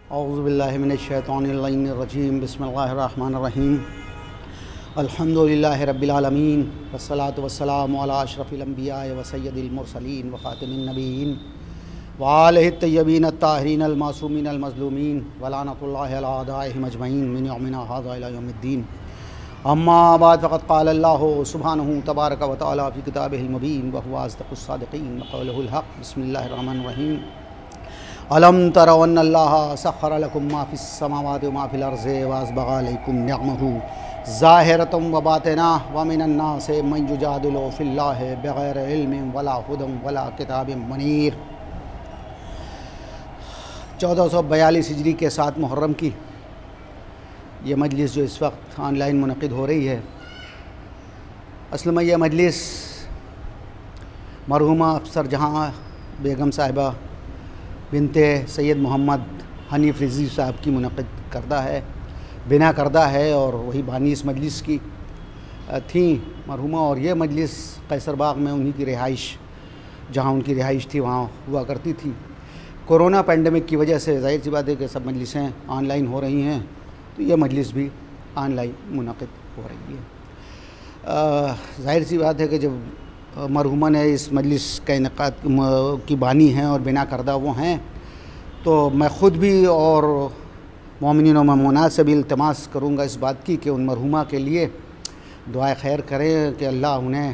औज़ुबिल्लाहि मिनश्शैतानिर्रजीम बिस्मिल्लाहिर्रहमानिर्रहीम अल्हम्दुलिल्लाहि रब्बिल आलमीन वस्सलातु वस्सलामु अला अशरफिल अंबिया व सय्यदिल मुरसलीन व खातिमिन नबिय्यीन व आलिहि तय्यबीन अत्ताहिरीन अल मासूमीन अल मज़लूमीन व लानतुल्लाहि अला अदाइहिम अजमईन मिन यौमिना हाज़ा इला यौमिद्दीन। अम्मा बाद फ़क़द क़ाला अल्लाहु सुब्हानहु तबारक व तआला फ़ी किताबिहिल मुबीन व हुवा अस्दक़ुस सादिक़ीन व क़ौलुहुल हक़। बिस्मिल्लाहिर रहमानिर रहीम। अलम तरौ अन्नल्लाह सख़्ख़र लकुम मा फ़िस समावाति व मा फ़िल अर्ज़ि व अस्बग़ अलैकुम निअमहु ज़ाहिरतम व बातिना व मिनन नासि मन युजादिलु फ़िल्लाहि बिग़ैरि इल्मिन वला हुदन वला किताबिन मुनीर। 1442 हिजरी के 7 मुहर्रम की ये मजलिस जो इस वक्त ऑनलाइन मुनक़िद हो रही है, असल में यह मजलिस मरहूमा अफसर जहाँ बेगम साहिबा बिनते सैयद मोहम्मद हनीफ़ रिज़वी साहब की मुनक़िद बिना करदा है और वही बानी इस मजलिस की थी मरहूमा। और ये मजलिस कैसरबाग में उन्हीं की रिहाइश, जहाँ उनकी रिहाइश थी वहाँ हुआ करती थी। कोरोना पेंडेमिक की वजह से ज़ाहिर सी बात है कि सब मजलिसें ऑनलाइन हो रही हैं, तो ये मजलिस भी ऑनलाइन मुनक़िद हो रही है। ज़ाहिर सी बात है कि जब मरहूमा ने इस मजलिस का इनेकाद की बानी हैं और बिना करदा वो हैं, तो मैं ख़ुद भी और मोमिनीन व मोमिनात से भी इल्तिमास करूँगा इस बात की कि उन मरहूमा के लिए दुआए खैर करें कि अल्लाह उन्हें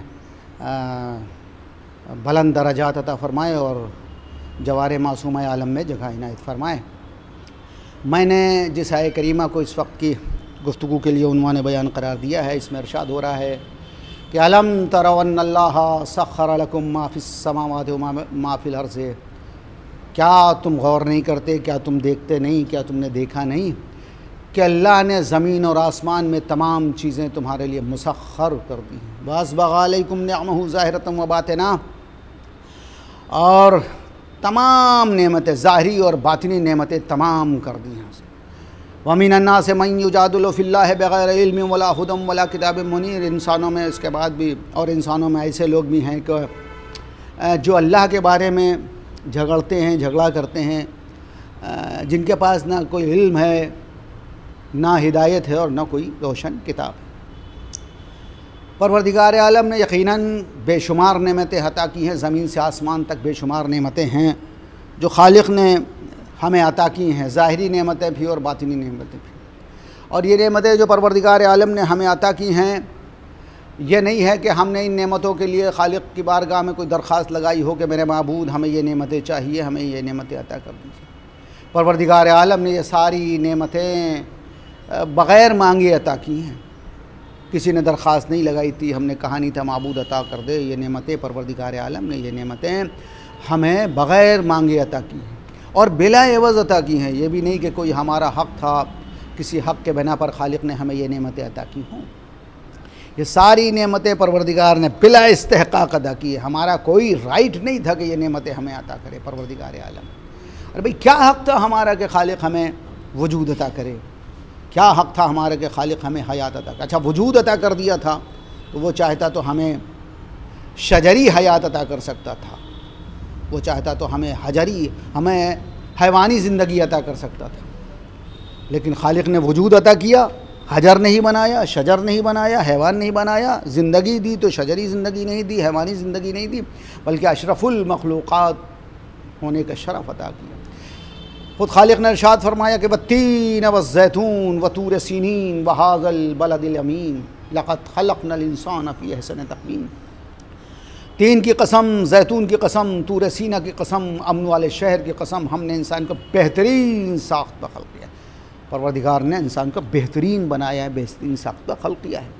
बुलंद दरजात अता फ़रमाए और जवार मासूमा आलम में जगह इनायत फ़रमाए। मैंने जिस आय करीमा को इस वक्त की गुफ्तगू के लिए उन्वान बयान करार दिया है, इसमें इरशाद हो रहा है कि अलम तरौ अन्नल्लाह सख़्ख़र लकुम मा फ़िस समावाति व मा फ़िल अर्ज़ि। क्या तुम गौर नहीं करते, क्या तुम देखते नहीं, क्या तुमने देखा नहीं कि अल्लाह ने ज़मीन और आसमान में तमाम चीज़ें तुम्हारे लिए मुसख़्ख़र कर दी हैं। वअस्बग़ अलैकुम निअमहु ज़ाहिरतम व बातिना, और तमाम नेमतें ज़ाहिरी और बातिनी नेमतें तमाम कर दी हैं। व मिनन नासि मन युजादिलु फ़िल्लाहि बिग़ैरि इल्मिन वला हुदन वला किताबिन मुनीर। इंसानों में इसके बाद भी और इंसानों में ऐसे लोग भी हैं कि जो अल्लाह के बारे में झगड़ते हैं, झगड़ा करते हैं, जिनके पास ना कोई इल्म है, ना हिदायत है और ना कोई रोशन किताब है। परवरदिगार आलम ने यकीनन बेशुमार नेमतें अता की हैं, ज़मीन से आसमान तक बेशुमार नेमतें हैं जो खालिक ने हमें अता की हैं, ज़ाहिरी नेमतें भी और बातिनी नेमतें भी। और ये नेमतें जो परवरदिगार आलम ने हमें अता की हैं, ये नहीं है कि हमने इन नेमतों के लिए खालिक की बारगाह में कोई दरख्वास्त लगाई हो कि मेरे माबूद हमें ये नेमतें चाहिए, हमें ये नेमतें अता कर दीजिए। परवरदिगार आलम ने ये सारी नेमतें बग़ैर मांगे अता की हैं। किसी ने दरख्वास्त नहीं लगाई थी, हमने कहा नहीं था माबूद अता कर दे ये नेमतें। परवरदिगार आलम ने ये नेमतें हमें बग़ैर मांगे अता की हैं और बिला एवज़ अता की हैं। ये भी नहीं कि कोई हमारा हक़ था, किसी हक़ के बिना पर खालिक ने हमें ये नेमतें अता की हों। ये सारी नेमतें परवरदिगार ने बिला इस्तेहक़ाक़ अदा की है। हमारा कोई राइट नहीं था कि ये नेमतें हमें अता करे परवरदिगार आलम। अरे भाई, क्या हक़ था हमारा कि खालिक हमें वजूद अता करे? क्या हक़ था हमारा कि खालिक हमें हयात अता करे? अच्छा, वजूद अता कर दिया था तो वो चाहता तो हमें शजरी हयात अता कर सकता था, वो चाहता तो हमें हैवानी ज़िंदगी अता कर सकता था। लेकिन खालिक ने वजूद अता किया, हजर नहीं बनाया, शजर नहीं बनाया, हैवान नहीं बनाया। ज़िंदगी दी तो शजरी ज़िंदगी नहीं दी, हैवानी ज़िंदगी नहीं दी, बल्कि अशरफुल मखलूक़ात होने का शरफ़ अता किया। ख़ुद खालिक ने इरशाद फरमाया कि वत्तीन वज़्ज़ैतून व तूर सीनीन व हाज़ल बलदिल अमीन लक़द ख़लक़नल इंसान फ़ी अहसन तक़वीम। तीन की कसम, जैतून की कसम, तूर सीना की कसम, अमन वाले शहर की कसम, हमने इंसान को बेहतरीन साख्त पर खल्क़ किया। परवरदिगार ने इंसान को बेहतरीन बनाया है, बेहतरीन साख्त पर खल्क़ किया है।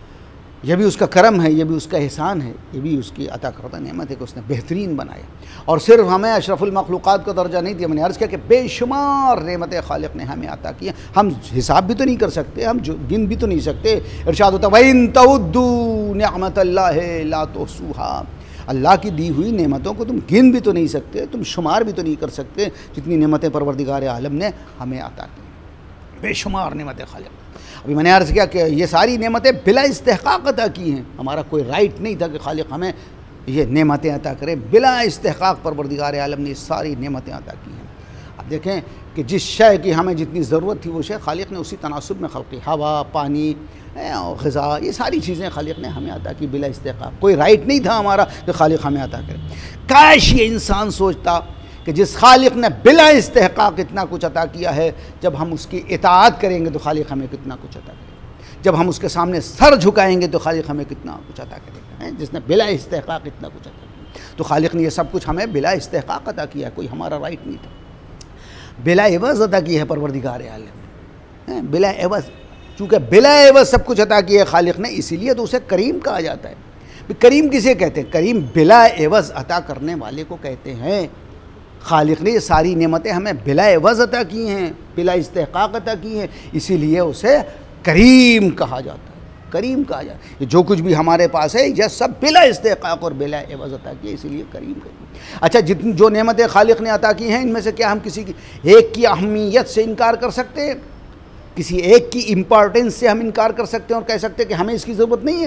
यह भी उसका करम है, यह भी उसका एहसान है, ये भी उसकी अता करदा नेमत है कि उसने बेहतरीन बनाया। और सिर्फ हमें अशरफुल मखलूक़ात का दर्जा नहीं दिया। मैंने अर्ज़ किया कि बेशुमार नेमतें खालिक ने हमें अता की हैं। हम हिसाब भी तो नहीं कर सकते, हम गिन भी तो नहीं सकते। इरशाद होता है वइन तउद्दू निअमतल्लाहि ला तुहसूहा। अल्लाह की दी हुई नेमतों को तुम गिन भी तो नहीं सकते, तुम शुमार भी तो नहीं कर सकते, जितनी नेमतें परवरदिगार आलम ने हमें अता की। बेशुमार नेमतें खालिक। अभी मैंने अर्ज़ किया कि ये सारी नेमतें बिला इस्तेहक़ाक़ अता की हैं। हमारा कोई राइट नहीं था कि खालिक हमें ये नेमतें अता करे। बिला इस्तेहक़ाक़ परवरदिगार आलम ने सारी नेमतें अता की हैं। अब देखें कि जिस शय की हमें जितनी ज़रूरत थी वो शय खालिक ने उसी तनासुब में खल्क़ की। हवा, पानी, ग़िज़ा, ये सारी चीज़ें खालिक ने हमें अता की बिला इस्तेक़ाक़। कोई राइट नहीं था हमारा कि खालिक हमें अता करे। काश ये इंसान सोचता कि जिस खालिक ने बिला इस्तेक़ाक़ इतना कुछ अता किया है, जब हम उसकी इताअत करेंगे तो खालिक हमें कितना कुछ अता करेगा। जब हम उसके सामने सर झुकाएंगे तो खालिक हमें कितना कुछ अता करेगा। जिसने बिला इस्तेक़ाक़ इतना कुछ अता किया, तो खालिक ने ये सब कुछ हमें बिला इस्तेक़ाक़ अता किया, कोई हमारा राइट नहीं था। बिला एवज़ अता की है परवरदिगार आलम, बिला एवज़। चूँकि बिला एवज़ सब कुछ अता किया है खालिक ने, इसीलिए तो उसे करीम कहा जाता है। करीम किसे कहते हैं? करीम बिला एवज़ अता करने वाले को कहते हैं। खालिक ने ये सारी नेमतें हमें बिला एवज़ अता की हैं, बिला इस्तेक़ाक़ अता की हैं, इसीलिए उसे करीम कहा जाता है। करीम कहा जाता है। जो कुछ भी हमारे पास है यह सब बिला इस्तेक़ाक़ और बिला एवज़ अता की है, इसीलिए करीम करीम। अच्छा, जितनी जो नेमतें खालिक ने अता की हैं, इनमें से क्या हम किसी की एक की अहमियत से इनकार कर सकते हैं? किसी एक की इम्पॉर्टेंस से हम इनकार कर सकते हैं और कह सकते हैं कि हमें इसकी ज़रूरत नहीं है?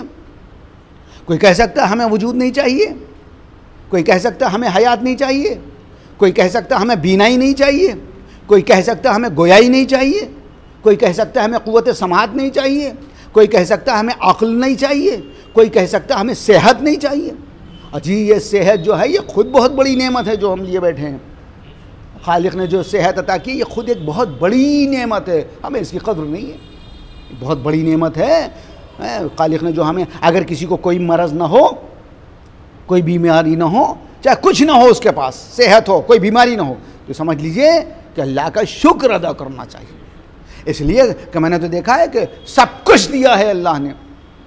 कोई कह सकता है हमें वजूद नहीं चाहिए, कोई कह सकता है हमें हयात नहीं चाहिए, कोई कह सकता है हमें बीनाई नहीं चाहिए, कोई कह सकता है हमें गोयाई नहीं चाहिए, कोई कह सकता है हमें क़ुव्वत समाअत नहीं चाहिए, कोई कह सकता है हमें अक़ल नहीं चाहिए, कोई कह सकता है हमें सेहत नहीं चाहिए। अजी ये सेहत जो है ये ख़ुद बहुत बड़ी नेमत है जो हम लिए बैठे हैं। खालिक ने जो सेहत अता की ये ख़ुद एक बहुत बड़ी नेमत है, हमें इसकी कद्र नहीं है। बहुत बड़ी नेमत है खालिक ने जो हमें, अगर किसी को कोई मरज़ ना हो, कोई बीमारी ना हो, चाहे कुछ ना हो उसके पास, सेहत हो, कोई बीमारी ना हो, तो समझ लीजिए कि अल्लाह का शुक्र अदा करना चाहिए। इसलिए कि मैंने तो देखा है कि सब कुछ दिया है अल्लाह ने,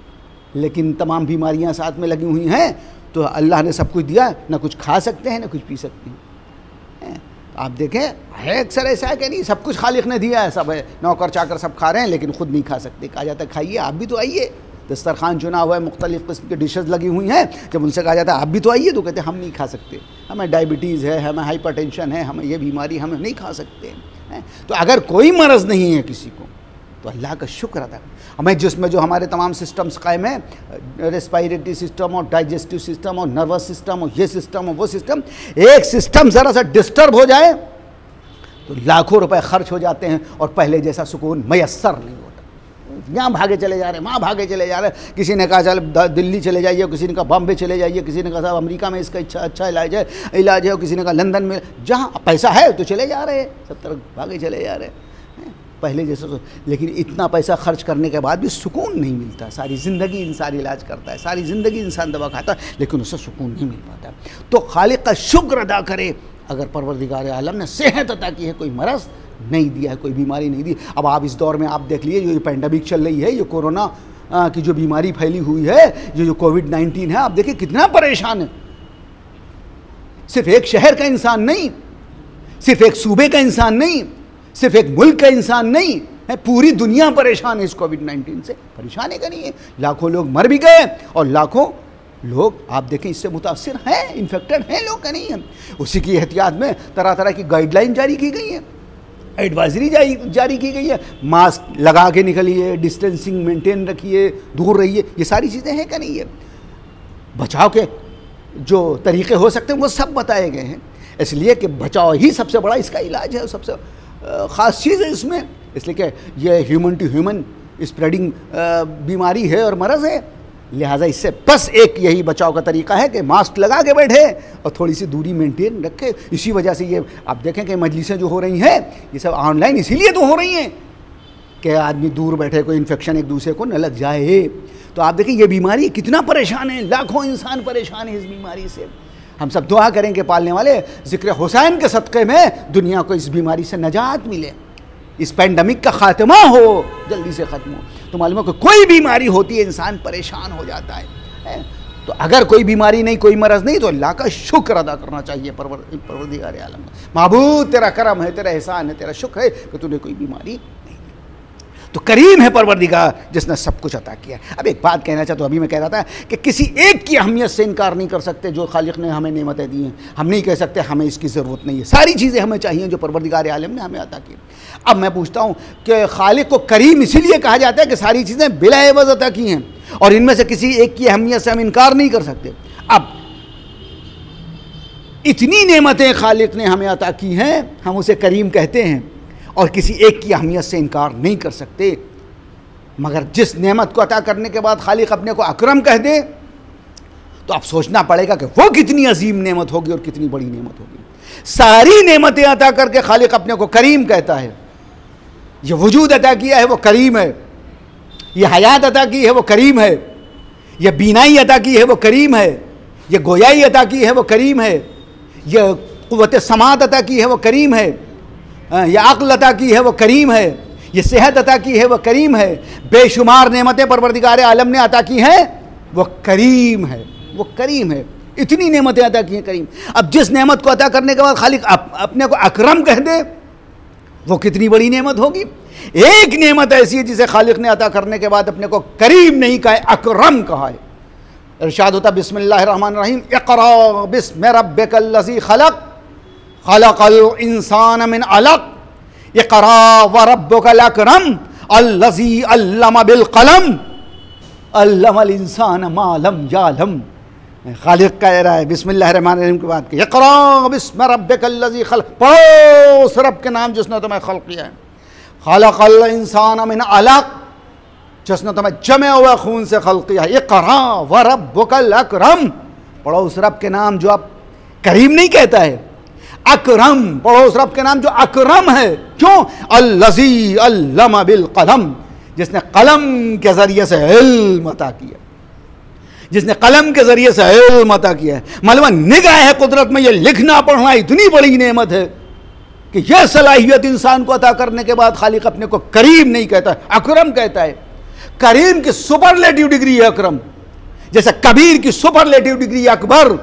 लेकिन तमाम बीमारियां साथ में लगी हुई हैं। तो अल्लाह ने सब कुछ दिया, ना कुछ खा सकते हैं ना कुछ पी सकते हैं। आप देखें है अक्सर ऐसा है कि नहीं, सब कुछ खालिक ने दिया है, सब है, नौकर चाकर सब खा रहे हैं लेकिन ख़ुद नहीं खा सकते। कहा जाता है खाइए, आप भी तो आइए, दस्तरखान चुना हुआ है, मुख्तलिफ़ किस्म की डिशेज़ लगी हुई हैं। जब उनसे कहा जाता है आप भी तो आइए, तो कहते हैं हम नहीं खा सकते, हमें डायबिटीज़ है, हमें हाइपरटेंशन है, हमें ये बीमारी, हमें नहीं खा सकते हैं। तो अगर कोई मरज़ नहीं है किसी को तो अल्लाह का शुक्र अदा करें। हमें जिसमें जो हमारे तमाम सिस्टम्स कायम हैं, रेस्पिरेटरी सिस्टम और डाइजेस्टिव सिस्टम और नर्वस सिस्टम और ये सिस्टम और वो सिस्टम, एक सिस्टम ज़रा सा डिस्टर्ब हो जाए तो लाखों रुपए खर्च हो जाते हैं और पहले जैसा सुकून मैसर नहीं होता। यहाँ भागे चले जा रहे हैं, वहाँ भागे चले जा रहे हैं। किसी ने कहा चल दिल्ली चले जाइए, किसी ने कहा बॉम्बे चले जाइए, किसी ने कहा साहब अमेरिका में इसका अच्छा इलाज है, और किसी ने कहा लंदन में, जहाँ पैसा है तो चले जा रहे हैं, सब तरफ भागे चले जा रहे हैं पहले जैसे। लेकिन इतना पैसा खर्च करने के बाद भी सुकून नहीं मिलता। सारी ज़िंदगी इंसान इलाज करता है, सारी ज़िंदगी इंसान दवा खाता है, लेकिन उससे सुकून नहीं मिल पाता। तो खालिक का शुक्र अदा करे अगर परवरदिगार आलम ने सेहत अता की है, कोई मरज़ नहीं दिया है, कोई बीमारी नहीं दी। अब आप इस दौर में आप देख लीजिए, जो ये पेंडेमिक चल रही है, ये कोरोना की जो बीमारी फैली हुई है, जो कोविड-19 है, आप देखिए कितना परेशान है। सिर्फ एक शहर का इंसान नहीं, सिर्फ एक सूबे का इंसान नहीं, सिर्फ एक मुल्क का इंसान नहीं है, पूरी दुनिया परेशान है इस कोविड-19 से। परेशान है कि नहीं है? लाखों लोग मर भी गए और लाखों लोग आप देखें इससे मुतासिर हैं, इन्फेक्टेड हैं लोग का नहीं है। उसी की एहतियात में तरह तरह की गाइडलाइन जारी की गई है, एडवाइजरी जारी की गई है। मास्क लगा के निकलिए, डिस्टेंसिंग मेंटेन रखिए, दूर रहिए, ये सारी चीज़ें हैं क्या नहीं है। बचाव के जो तरीक़े हो सकते हैं वो सब बताए गए हैं, इसलिए कि बचाव ही सबसे बड़ा इसका इलाज है, सबसे ख़ास चीज़ है इसमें। इसलिए कि ये ह्यूमन टू ह्यूमन स्प्रेडिंग बीमारी है और मरज़ है, लिहाजा इससे बस एक यही बचाव का तरीका है कि मास्क लगा के बैठे और थोड़ी सी दूरी मेंटेन रखे। इसी वजह से ये आप देखें कि मजलिसें जो हो रही हैं ये सब ऑनलाइन इसीलिए तो हो रही हैं कि आदमी दूर बैठे, कोई इन्फेक्शन एक दूसरे को न लग जाए। तो आप देखें ये बीमारी कितना परेशान है, लाखों इंसान परेशान है इस बीमारी से। हम सब दुआ करें कि पालने वाले ज़िक्र हुसैन के सदक़े में दुनिया को इस बीमारी से नजात मिले, इस पेंडेमिक का ख़ात्मा हो, जल्दी से ख़त्म हो। तो मालूम है कि कोई बीमारी होती है इंसान परेशान हो जाता है। तो अगर कोई बीमारी नहीं, कोई मरज़ नहीं, तो अल्लाह का शुक्र अदा करना चाहिए परवरदिगार आलम। महबूब तेरा करम है, तेरा एहसान है, तेरा शुक्र है कि तूने कोई बीमारी नहीं। तो करीम है परवरदिगार जिसने सब कुछ अता किया। अब एक बात कहना चाहता हूँ, अभी मैं कह रहा था कि किसी एक की अहमियत से इनकार नहीं कर सकते जो खालिक ने हमें नेमतें दी हैं। हम नहीं कह सकते हमें इसकी ज़रूरत नहीं है, सारी चीज़ें हमें चाहिए जो परवरदिगार आलम ने हमें अता की। अब मैं पूछता हूँ कि खालिक को करीम इसीलिए कहा जाता है कि सारी चीज़ें बिला एवज़ अता की हैं और इनमें से किसी एक की अहमियत से हम इनकार नहीं कर सकते। अब इतनी नेमतें खालिक ने हमें अता की हैं, हम उसे करीम कहते हैं और किसी एक की अहमियत से इनकार नहीं कर सकते। मगर जिस नेमत को अता करने के बाद खालिक अपने को अकरम कह दे तो अब सोचना पड़ेगा कि वो कितनी अजीम नेमत होगी और कितनी बड़ी नेमत होगी। सारी नेमतें अता करके खालिक अपने को करीम कहता है। ये वजूद अता किया है वो करीम है, ये हयात अता की है वो करीम है, ये बीनाई अता की है वो करीम है, ये गोयाई अता की है वो करीम है, ये कुव्वत समात अता की है वो करीम है, ये अक्ल अता की है वो करीम है, ये सेहत अता की है वो करीम है। बेशुमार नेमतें परवरदिगार आलम ने अता की हैं, वो करीम है, वो करीम है। इतनी नेमतें अता की हैं करीम। अब जिस नेमत को अता करने के बाद खालिक अपने को अकरम कह दे वो कितनी बड़ी नेमत होगी। एक नेमत ऐसी है जिसे खालिक ने अता करने के बाद अपने को करीम नहीं कहा है, अकरम कहा है। इरशाद होता बिस्मिल्लाहिर्रहमानिर्रहीम, इक़रा बिस्मि रब्बिकल्लज़ी खलक़ खलक़ल इंसान मिन अलक़ इक़रा व रब्बुकल अकरम अल्लज़ी अल्लम बिल कलम अल्लमल इंसान मा लम यअलम। खालिक कह रहा है बिस्मिल्लाहिर्रहमानिर्रहीम के बाद इक़रा बिस्मि रब्बिकल्लज़ी खलक़, पढ़ो उस रब के नाम जिसने तुम्हें खल्क़ किया है। खलक़ल इंसान मिन अलक़, जिसने तुम्हें जमे हुए खून से खल्क़ किया है। इक़रा व रब्बुकल अकरम, पढ़ो उस रब के नाम जो आप करीम नहीं कहता है, अकरम, पढ़ो उस रब के नाम जो अकरम है। क्यों? अल्लज़ी अल्लम बिल कलम, जिसने कलम के ज़रिए से इल्म अता किया, जिसने कलम के ज़रिए से इल्म अता किया है। मालूम निगाह है कुदरत में, ये लिखना पढ़ना इतनी बड़ी नेमत है कि यह सलाहियत इंसान को अता करने के बाद खालिक अपने को करीम नहीं कहता है, अकरम कहता है। करीम की सुपरलेटिव डिग्री है अकरम, जैसे कबीर की सुपरलेटिव डिग्री अकबर,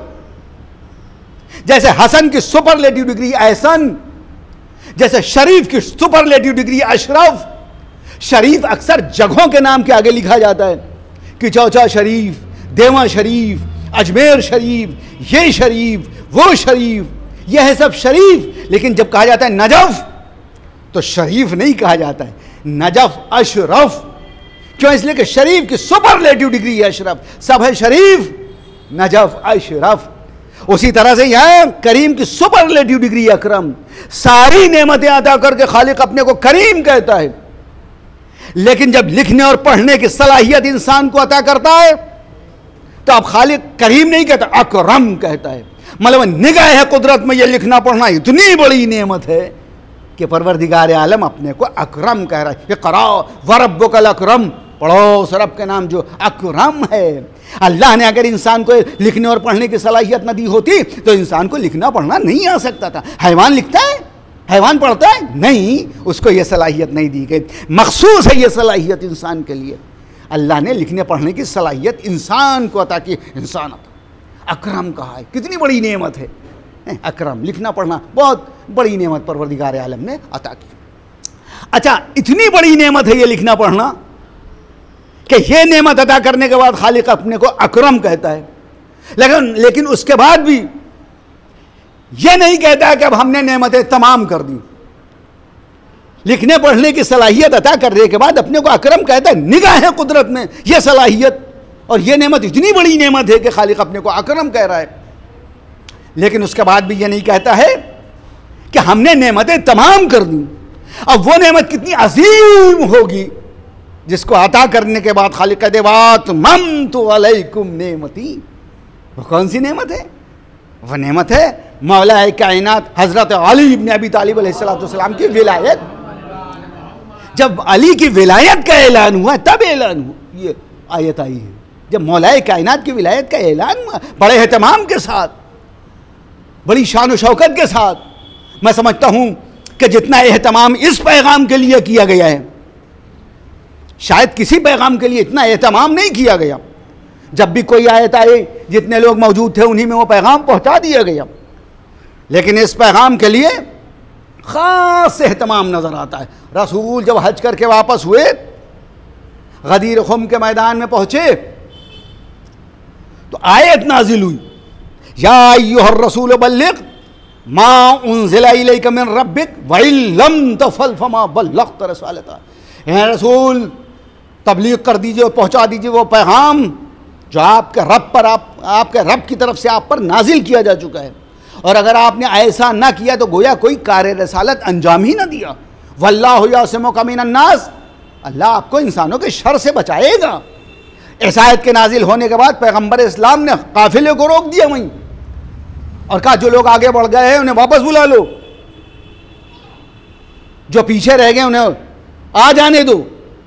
जैसे हसन की सुपरलेटिव डिग्री एहसन, जैसे शरीफ की सुपरलेटिव डिग्री अशरफ। शरीफ अक्सर जगहों के नाम के आगे लिखा जाता है कि चौचा शरीफ, देवा शरीफ, अजमेर शरीफ, ये शरीफ, वो शरीफ, यह है सब शरीफ। लेकिन जब कहा जाता है नजफ तो शरीफ नहीं कहा जाता है, नजफ अशरफ। क्यों? इसलिए कि शरीफ की सुपरलेटिव डिग्री है अशरफ, सब है शरीफ, नजफ अशरफ। उसी तरह से यह करीम की सुपरलेटिव डिग्री अकरम। सारी नेमतें अता करके खालिक अपने को करीम कहता है, लेकिन जब लिखने और पढ़ने की सलाहियत इंसान को अता करता है तो अब खालिक करीम नहीं कहता, अकरम कहता है। मतलब निगाह है कुदरत में, यह लिखना पढ़ना इतनी बड़ी नेमत है कि परवरदिगार आलम अपने को अकरम कह रहा है। इक़रा व रब्बुकल अकरम, पढ़ो उस रब के नाम जो अकरम है। अल्लाह ने अगर इंसान को लिखने और पढ़ने की सलाहियत न दी होती तो इंसान को लिखना पढ़ना नहीं आ सकता था। हैवान लिखता है, हैवान पढ़ता है? नहीं, उसको यह सलाहियत नहीं दी गई। मखसूस है यह सलाहियत इंसान के लिए। अल्लाह ने लिखने पढ़ने की सलाहियत इंसान को अता की, इंसान अकरम कहा है। कितनी बड़ी नेमत है अकरम, लिखना पढ़ना बहुत बड़ी नेमत परवरदिगार आलम ने अता की। अच्छा, इतनी बड़ी नेमत है ये लिखना पढ़ना कि ये नेमत अता करने के बाद खालिक अपने को अकरम कहता है, लेकिन उसके बाद भी ये नहीं कहता है कि अब हमने नेमतें तमाम कर दी। लिखने पढ़ने की सलाहियत अता करने के बाद अपने को अकरम कहता है। निगाह है कुदरत में यह सलाहियत और यह नेमत इतनी बड़ी नेमत है कि खालिक अपने को अकरम कह रहा है, लेकिन उसके बाद भी यह नहीं कहता है कि हमने नेमतें तमाम कर दी। अब वो नेमत कितनी अजीम होगी जिसको अता करने के बाद खालिक कह दे वातममतु अलैकुम नेमती। वो कौन सी नेमत है? वह नेमत है मौला कायनात हजरत अली इब्न अबी तालिब अलैहिस्सलाम की विलायत। जब अली की विलायत का ऐलान हुआ तब ऐलान हुआ, ये आयत आई है। जब मौला कायनात की विलायत का ऐलान हुआ बड़े एहतमाम के साथ, बड़ी शान व शौकत के साथ। मैं समझता हूं कि जितना एहतमाम इस पैगाम के लिए किया गया है शायद किसी पैगाम के लिए इतना एहतमाम नहीं किया गया। जब भी कोई आयत आई जितने लोग मौजूद थे उन्हीं में वो पैगाम पहुंचा दिया गया, लेकिन इस पैगाम के लिए खास एहतमाम नजर आता है। रसूल जब हज करके वापस हुए, गदीर खुम के मैदान में पहुंचे तो आयत नाजिल हुई, या अय्युहर रसूल बल्लिग मा उन्ज़िला इलैका मिन रब्बिक व इन लम तफ़अल फमा बल्लग़त रिसालता। हे रसूल, तबलीग कर दीजिए, पहुंचा दीजिए वो पैगाम जो आपके रब पर आपके रब की तरफ से आप पर नाजिल किया जा चुका है, और अगर आपने ऐसा ना किया तो गोया कोई कार्य रसालत अंजाम ही ना दिया। वल्लाहु यासिमुका मिनन्नास, अल्लाह आपको इंसानों के शर से बचाएगा। इस आयत के नाजिल होने के बाद पैगंबर इस्लाम ने काफिले को रोक दिया वहीं और कहा जो लोग आगे बढ़ गए हैं उन्हें वापस बुला लो, जो पीछे रह गए उन्हें आ जाने दो।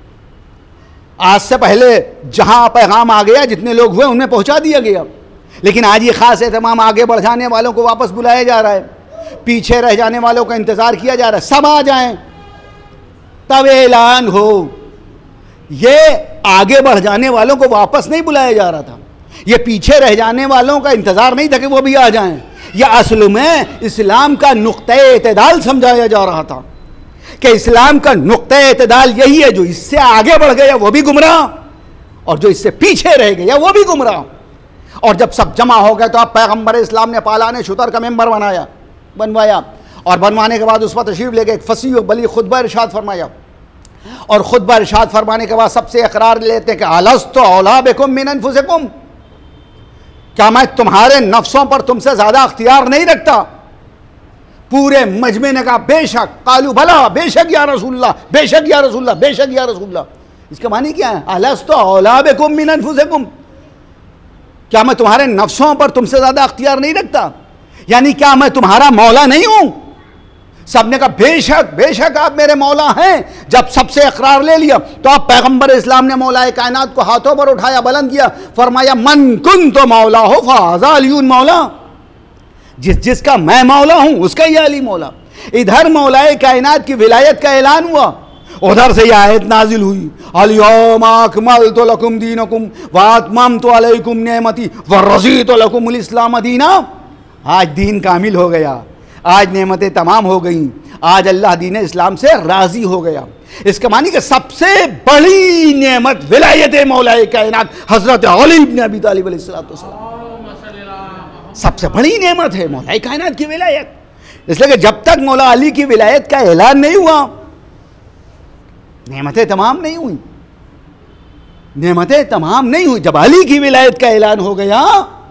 आज से पहले जहां पैगाम आ गया, जितने लोग हुए उनमें पहुंचा दिया गया, लेकिन आज ये खास एहतमाम आगे बढ़ जाने वालों को वापस बुलाया जा रहा है, पीछे रह जाने वालों का इंतजार किया जा रहा है। सब आ जाएं तब ऐलान हो। ये आगे बढ़ जाने वालों को वापस नहीं बुलाया जा रहा था, ये पीछे रह जाने वालों का इंतजार नहीं था कि वो भी आ जाएं। यह असल में इस्लाम का नुक्ते इत्तेदाल समझाया जा रहा था कि इस्लाम का नुक्ते इत्तेदाल यही है, जो इससे आगे बढ़ गया वो भी गुमराह और जो इससे पीछे रह गया वो भी गुमराह। और जब सब जमा हो गए तो अब पैगंबर इस्लाम ने पालाने शुतर का मेंबर बनवाया और बनवाने के बाद उस पर तशरीफ लेके एक फसीह और बली खुतबा इरशाद फरमाया। और खुतबा इरशाद फरमाने के बाद सबसे इकरार लेते हैं कि अलस्तु औला बिकुम मिन अनफुसिकुम, क्या मैं तुम्हारे नफ्सों पर तुमसे ज्यादा अख्तियार नहीं रखता? पूरे मजमे ने कहा बेशक, कालू भला, बेशक या रसूलल्लाह, बेशक या रसूलल्लाह, बेशक या रसूलल्लाह। इसका मानी क्या है? अलस्तु औला बिकुम मिन अनफुसिकुम, क्या मैं तुम्हारे नफ्सों पर तुमसे ज्यादा अख्तियार नहीं रखता? यानी क्या मैं तुम्हारा मौला नहीं हूं? सबने कहा बेशक बेशक आप मेरे मौला हैं। जब सबसे इकरार ले लिया तो अब पैगंबर इस्लाम ने मौलाए कायनात को हाथों पर उठाया, बुलंद किया, फरमाया मन कुन्तु मौला हो फाज़ा अलीयुन मौला, जिसका मैं मौला हूं उसका ये अली मौला। इधर मौलाए कायनात की विलायत का ऐलान हुआ, उधर से यह आयत नाजिल हुई, अल-यौमा अकमलतु लकुम दीनकुम व अतममतु अलैकुम निअमती व रज़ीतु लकुमुल इस्लाम दीना। आज दीन कामिल हो गया, आज नेमतें तमाम हो गई, आज अल्लाह दीन इस्लाम से राजी हो गया। इसका मानी कि सबसे बड़ी नेमत विलायत मौलाए कायनात हजरत अली इब्न अबी तालिब अलैहिस्सलाम, सबसे बड़ी नेमत है मौलाए कायनात की विलायत। इसलिए कि जब तक मौला अली की विलायत का ऐलान नहीं हुआ नेमतें तमाम नहीं हुई, नेमतें तमाम नहीं हुई। जब अली की विलायत का ऐलान हो गया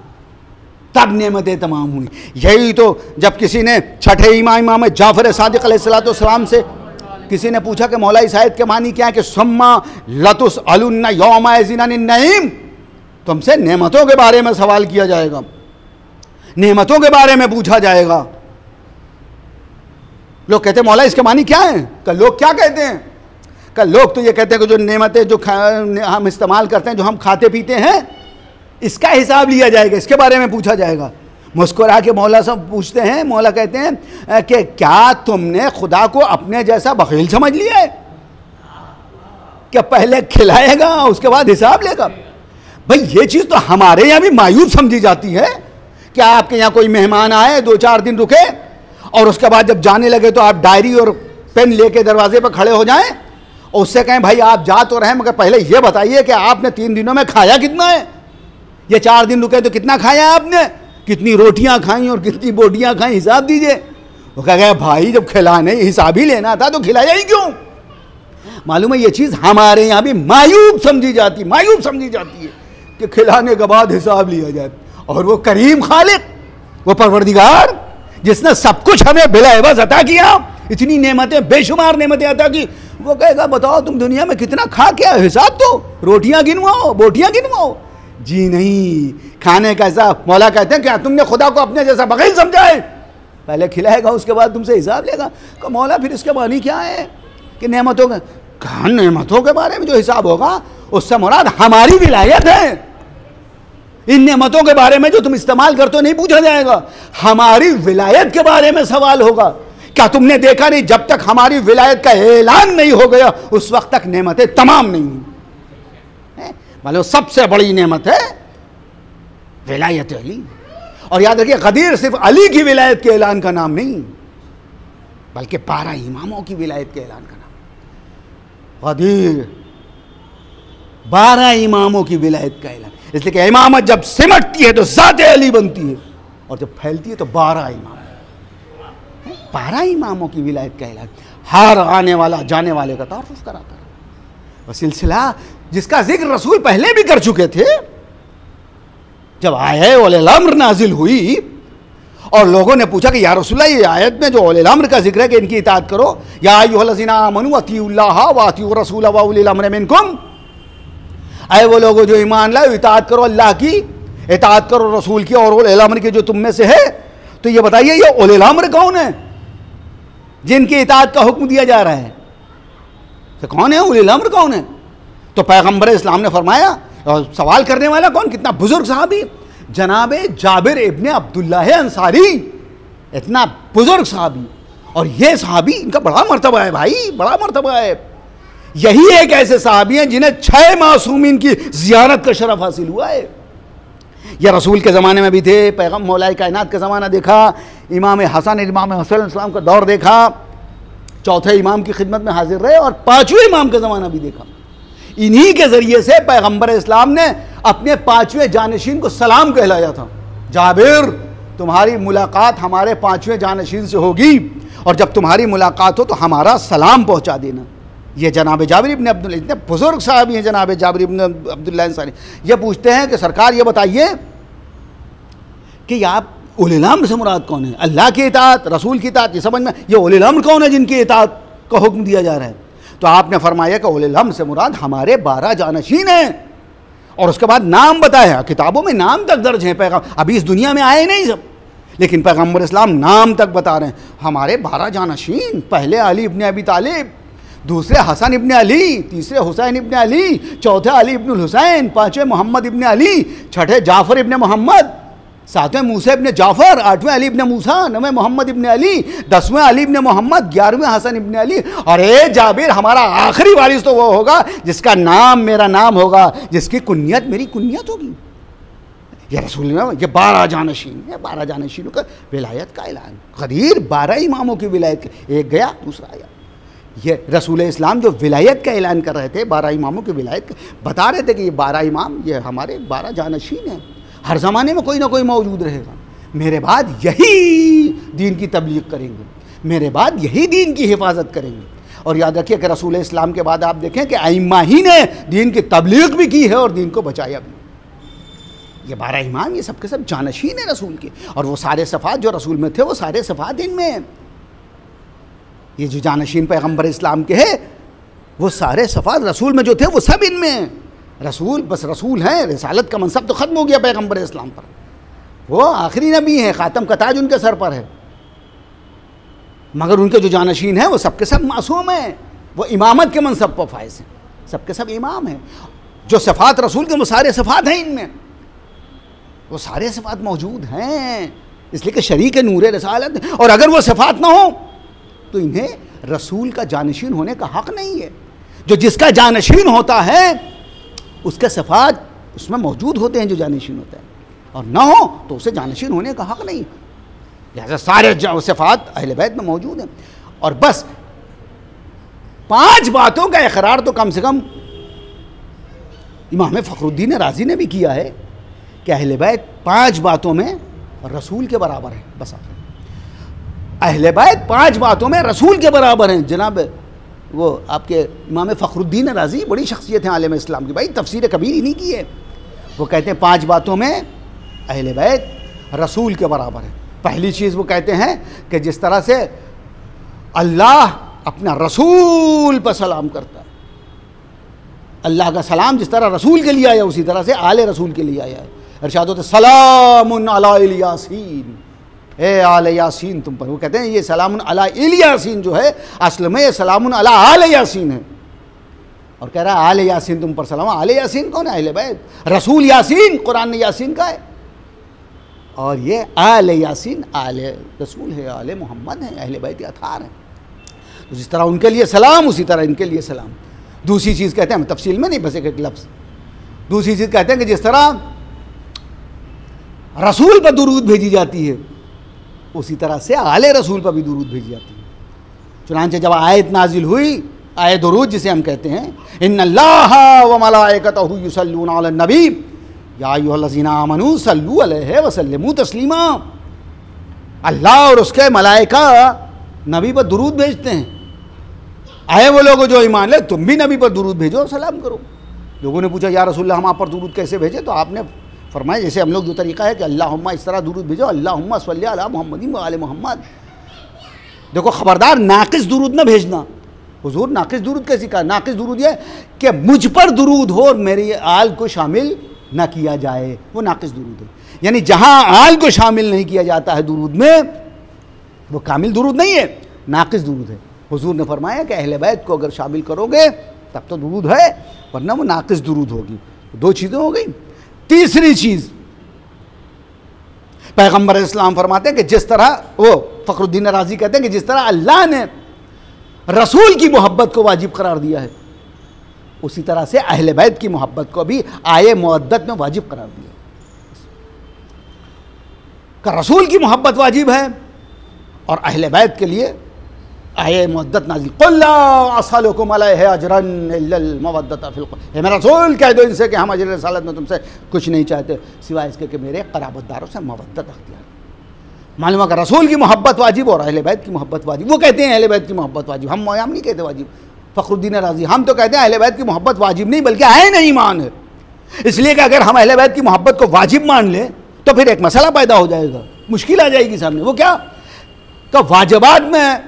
तब नेमतें तमाम हुई। यही तो जब किसी ने छठे इमाम जाफर सादिक अलैहिस्सलाम से किसी ने पूछा कि मौला इस आयत के मानी क्या है कि सुम्मा लतुस अलुन्ना यौमा इज़िन नईम, तुमसे नेमतों के बारे में सवाल किया जाएगा, नेमतों के बारे में पूछा जाएगा। लोग कहते हैं मौला इसके मानी क्या है? कल लोग क्या कहते हैं? कल लोग तो ये कहते हैं कि जो नेमतें जो हम इस्तेमाल करते हैं, जो हम खाते पीते हैं, इसका हिसाब लिया जाएगा, इसके बारे में पूछा जाएगा। मुस्कुरा के मौला साहब पूछते हैं, मौला कहते हैं कि क्या तुमने खुदा को अपने जैसा बखील समझ लिया है कि पहले खिलाएगा उसके बाद हिसाब लेगा? भाई ये चीज़ तो हमारे यहाँ भी मायूब समझी जाती है कि आपके यहाँ कोई मेहमान आए, 2-4 दिन रुके और उसके बाद जब जाने लगे तो आप डायरी और पेन लेके दरवाजे पर खड़े हो जाएं और उससे कहें भाई आप जा तो रहे मगर पहले ये बताइए कि आपने 3 दिनों में खाया कितना है? ये 4 दिन रुके तो कितना खाया आपने, कितनी रोटियां खाई और कितनी बोटियां खाई, हिसाब दीजिए। वो कह गया भाई जब खिलाने हिसाब ही लेना था तो खिलाया ही क्यों? मालूम है ये चीज़ हमारे यहाँ भी मायूब समझी जाती है कि खिलाने के बाद हिसाब लिया जाए। और वो करीम खालिक, वो परवरदिगार जिसने सब कुछ हमें बिला एवज अता किया, इतनी नेमतें, बेशुमार नेमतें अता की, वो कहेगा बताओ तुम दुनिया में कितना खा क्या, हिसाब तो, रोटियां गिनवाओ, बोटियां गिनवाओ। जी नहीं, खाने का ऐसा मौला कहते हैं क्या तुमने खुदा को अपने जैसा बगैर समझा है? पहले खिलाएगा उसके बाद तुमसे हिसाब लेगा। तो मौला फिर इसके मानी क्या है कि नेमतों का, कहाँ नेमतों के बारे में जो हिसाब होगा उससे मुराद हमारी विलायत है। इन नेमतों के बारे में जो तुम इस्तेमाल करते हो नहीं पूछा जाएगा, हमारी विलायत के बारे में सवाल होगा। क्या तुमने देखा नहीं, जब तक हमारी विलायत का ऐलान नहीं हो गया उस वक्त तक नेमतें तमाम नहीं हुई। मालूम सबसे बड़ी नेमत है विलायत अली। और याद रखिए गदीर सिर्फ अली की विलायत के ऐलान का नाम नहीं, बल्कि 12 इमामों की विलायत के ऐलान का नाम। गदीर 12 इमामों की विलायत का ऐलान, इसलिए कि इमामत जब सिमटती है तो ज़ात अली बनती है और जब फैलती है तो 12 इमाम, 12 इमामों की विलायत का ऐलान हर आने वाला जाने वाले का तारुफ कराता है। वह सिलसिला जिसका जिक्र रसूल पहले भी कर चुके थे। जब आए वल अम्र नाजिल हुई और लोगों ने पूछा कि या रसूलल्लाह, ये आयत में जो उलिल अम्र का जिक्र है कि इनकी इताअत करो, या अय्युहल्लज़ीना आमनू अतीउल्लाह व अतीउर रसूल व उलिल अम्र मिनकुम, आए वो लोगों जो ईमान लाए, इताअत करो अल्लाह की, इताअत करो रसूल की और उलिल अम्र की जो तुम में से है। तो ये बताइए ये उलिल अम्र कौन है जिनकी इताअत का हुक्म दिया जा रहा है? तो कौन है उलिल अम्र, कौन है? तो पैगंबर इस्लाम ने फरमाया, और सवाल करने वाला कौन, कितना बुजुर्ग साहबी, जनाब जाबिर इब्ने अब्दुल्लाह अंसारी, इतना बुजुर्ग साहबी। और ये साहबी, इनका बड़ा मर्तबा है भाई, बड़ा मर्तबा है। यही एक ऐसे साहबी हैं जिन्हें 6 मासूमीन की ज़ियारत का शरफ हासिल हुआ है। यह रसूल के ज़माने में भी थे, पैगम्बर मौलाए कायनात का ज़माना देखा, इमाम हसन इमाम हुसैन अलैहिस्सलाम का दौर देखा, चौथे इमाम की खिदमत में हाजिर रहे, और 5वें इमाम का ज़माना भी देखा। इन्हीं के ज़रिए से पैगम्बर इस्लाम ने अपने 5वें जानशीन को सलाम कहलाया था। जाबिर, तुम्हारी मुलाकात हमारे 5वें जानशीन से होगी, और जब तुम्हारी मुलाकात हो तो हमारा सलाम पहुँचा देना। ये जनाब जाबिर इब्ने अब्दुल्लाह, इतने बुजुर्ग साहब हैं जनाब जाबिर इब्ने अब्दुल्लाह अंसारी। ये पूछते हैं कि सरकार ये बताइए कि आप उलिल अम्र से मुराद कौन है? अल्लाह की इताअत, रसूल की इताअत, ये समझ में, ये उलिल अम्र कौन है जिनकी इताअत का हुक्म दिया जा रहा है? तो आपने फरमाया कि उलिल अम्र से मुराद हमारे 12 जानशीन हैं, और उसके बाद नाम बताया, किताबों में नाम तक दर्ज है। पैगम्बर अभी इस दुनिया में आए नहीं सब, लेकिन पैगम्बर इस्लाम नाम तक बता रहे हैं। हमारे 12 जानशीन, पहले अली इब्ने अबी तालिब, दूसरे हसन इब्ने अली, तीसरे हुसैन इब्ने अली, चौथे अली इब्नुल हुसैन, 5वें मोहम्मद इब्ने अली, 6ठे जाफ़र इब्ने मोहम्मद, 7वें मूसा इब्ने जाफ़र, 8वें अली इब्ने मूसा, 9वें मोहम्मद इब्ने अली, 10वें अली इब्ने मोहम्मद, 11वें हसन इब्ने अली। अरे जाबिर, हमारा आखिरी वारिस तो वो होगा जिसका नाम मेरा नाम होगा, जिसकी कुन्नियत मेरी कुन्नियत होगी। ये रसूल ने ये 12 जानशीन है, 12 जानशीनों का विलायत का ऐलान। गदीर 12 इमामों की विलायत, एक गया दूसरा आया। ये रसूल इस्लाम जो विलायत का ऐलान कर रहे थे, 12 इमामों की विलायत बता रहे थे कि ये 12 इमाम ये हमारे 12 जानशीन हैं, हर ज़माने में कोई ना कोई मौजूद रहेगा। मेरे बाद यही दीन की तबलीग करेंगे, मेरे बाद यही दीन की हिफाजत करेंगे। और याद रखिए कि रसूल इस्लाम के बाद आप देखें कि आइम्मा ही ने दीन की तबलीग भी की है और दीन को बचाया भी। ये 12 इमाम, ये सब के सब जानशीन है रसूल के, और वो सारे सफ़ात जो रसूल में थे वो सारे सफ़ात इनमें हैं। ये जो जानशीन पैगम्बर इस्लाम के हैं वो सारे सफ़ात रसूल में जो थे वो सब इनमें हैं। रसूल बस रसूल हैं, रिसालत का मनसब तो ख़त्म हो गया पैगम्बर इस्लाम पर, वो आखिरी नबी हैं, ख़ातम का ताज उनके सर पर है, मगर उनके जो जानशीन हैं वो सब के सब मासूम हैं, वो इमामत के मनसब पर फायज़ हैं, सब के सब इमाम हैं। जो सफ़ात रसूल के वो सारे सफ़ात हैं, इनमें वो सारे सफ़ात मौजूद हैं, इसलिए कि शरीक नूर रिसालत। और अगर वो सफ़ात ना हो तो इन्हें रसूल का जानशीन होने का हक़ नहीं है। जो जिसका जानशीन होता है उसके सफ़ात उसमें मौजूद होते हैं जो जानशीन होता है, और ना हो तो उसे जानशीन होने का हक़ नहीं। लिहाजा सारे सफ़ात अहले बैत में मौजूद हैं। और बस 5 बातों का इकरार तो कम से कम इमाम फ़खरुद्दीन राज़ी ने भी किया है कि अहले बैत 5 बातों में रसूल के बराबर है। बस अहले बैत 5 बातों में रसूल के बराबर हैं। जनाब वो आपके इमाम फ़खरुद्दीन राज़ी बड़ी शख्सियत हैं आलम इस्लाम की, भाई तफसीर कबीर ही नहीं की है। वो कहते हैं 5 बातों में अहले बैत रसूल के बराबर है। पहली चीज़ वो कहते हैं कि जिस तरह से अल्लाह अपना रसूल पर सलाम करता है, अल्लाह का सलाम जिस तरह रसूल के लिए आया उसी तरह से आले रसूल के लिए आया है। इरशाद होता है सलामुन अला यासीन, ए आले यासीन तुम पर। वो कहते हैं ये सलामुन अला यासीन जो है असल में ये सलामुन अला आले यासीन है, और कह रहा है आले यासीन तुम पर सलाम। आले यासीन कौन है? अहले बैत। रसूल यासीन कुरान ने यासीन का है, और ये आले यासीन आले रसूल है, आले मोहम्मद हैं, अहले बैत अथार हैं। तो जिस तरह उनके लिए सलाम उसी तरह इनके लिए सलाम। दूसरी चीज़ कहते हैं, हम तफसील में नहीं बस एक लफ्ज़, दूसरी चीज़ कहते हैं कि जिस तरह रसूल पर दुरूद भेजी जाती है उसी तरह से आले रसूल पर भी दुरूद भेजी जाती है। चुनांचे जब आयत नाजिल हुई, आयत दुरूद जिसे हम कहते हैं, इन्नल्लाहा व मलाइकतहु युसल्लूना अलन नबी या अय्युहल्लज़ीना आमनू सल्लू अलैहि व सल्लिमू तस्लीमा। अल्लाह और उसके मलाइका नबी पर दुरूद भेजते हैं। आए वो लोग जो ईमान ले, तुम भी नबी पर दुरूद भेजो और सलाम करो। लोगों ने पूछा या रसूलल्लाह हम आप पर दुरूद कैसे भेजें? तो आपने फरमाए जैसे हम लोग जो तरीक़ा है कि अल्लाहुम्मा इस तरह दुरूद भेजो, अल्लाहुम्मा सल्ली अला मुहम्मदिन व आले मोहम्मद। देखो ख़बरदार नाक़िस दुरूद न भेजना। हुजूर नाक़िस दुरूद कैसी कहा? नाक़िस दुरूद ये कि मुझ पर दुरूद हो और मेरी आल को शामिल न किया जाए, वो नाक़िस दुरूद है। यानी जहाँ आल को शामिल नहीं किया जाता है दुरूद में, वो कामिल दुरूद नहीं है, नाक़िस दुरूद है। हुजूर ने फरमाया कि अहले बैत को अगर शामिल करोगे तब तो दुरूद है, वरना वो नाक़िस दुरूद होगी। दो चीज़ें हो गई। तीसरी चीज़, पैगम्बर इस्लाम फरमाते हैं कि जिस तरह वो फ़खरुद्दीन राज़ी कहते हैं कि जिस तरह अल्लाह ने रसूल की मोहब्बत को वाजिब करार दिया है, उसी तरह से अहले बैत की मोहब्बत को भी आये मुअद्दत में वाजिब करार दिया का रसूल की मोहब्बत वाजिब है और अहले बैत के लिए आये मुअद्दत नाज़िल। क़ुल ला असअलुकुम अलैहि अजरन इल्लल मवद्दत फिल क़ुर्बा। हे मेरा रसूल कह दो इनसे कि हम अजर रसालत में तुमसे कुछ नहीं चाहते सिवाय इसके कि मेरे क़राबतदारों से मवद्दत अख्तियार। मालूम है कि रसूल की मोहब्बत वाजिब और अहले बैत की मोहब्बत वाजिब। वो कहते हैं अहले बैत की मोहब्बत वाजिब, हम नहीं कहते वाजिब। फ़खरुद्दीन राज़ी हम तो कहते हैं अहले बैत की मोहब्बत वाजिब नहीं बल्कि आए नहीं ईमान है। इसलिए कि अगर हम अहले बैत की मोहब्बत को वाजिब मान लें तो फिर एक मसला पैदा हो जाएगा, मुश्किल आ जाएगी सामने। वो क्या? तो वाजिबात में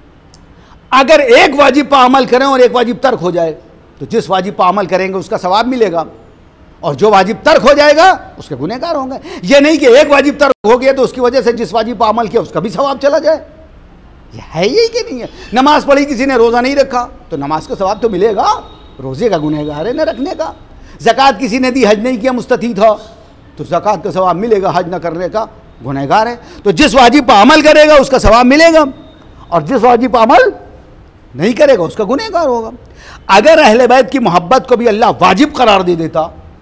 अगर एक वाजिब पर अमल करें और एक वाजिब तर्क हो जाए तो जिस वाजिब पर अमल करेंगे उसका सवाब मिलेगा और जो वाजिब तर्क हो जाएगा उसके गुनहगार होंगे। ये नहीं कि एक वाजिब तर्क हो गया तो उसकी वजह से जिस वाजिब पर अमल किया उसका भी सवाब चला जाए। ये है यही कि नहीं है? नमाज पढ़ी किसी ने, रोज़ा नहीं रखा तो नमाज का सवाब तो मिलेगा, रोज़े का गुनहगार है न रखने का। ज़कात किसी ने दी, हज नहीं किया, मुस्तती था, तो ज़कात का सवाब मिलेगा, हज न करने का गुनहगार है। तो जिस वाजिब पर अमल करेगा उसका सवाब मिलेगा और जिस वाजिब पर अमल नहीं करेगा उसका गुनहगार होगा। अगर अहले बैत की मोहब्बत को भी अल्लाह वाजिब करार दे देता